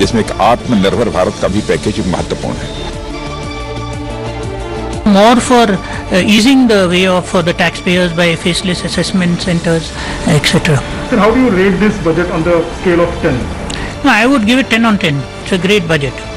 जिसमें एक आत्मनिर्भर भारत का भी पैकेज महत्वपूर्ण है। More for easing the way of for the taxpayers by faceless assessment centers, etc. Sir, how do you rate this budget on the scale of 10? No, I would give it 10 on 10. It's a great budget.